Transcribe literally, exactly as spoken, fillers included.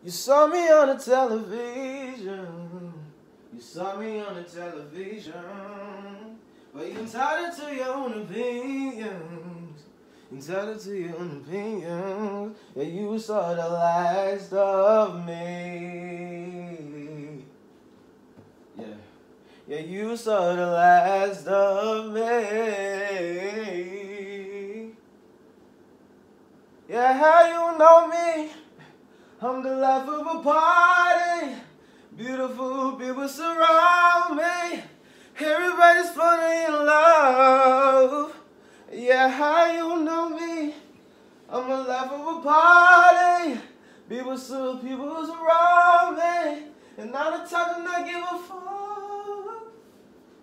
You saw me on the television. You saw me on the television. But you entitled to your own opinions. Entitled to your own opinions. Yeah, you saw the last of me. Yeah. Yeah, you saw the last of me. Yeah, how you know me? I'm the life of a party. Beautiful people surround me. Everybody's falling in love. Yeah, how you know me? I'm the life of a party. People, so people surround me. And I'm the type to not give a fuck.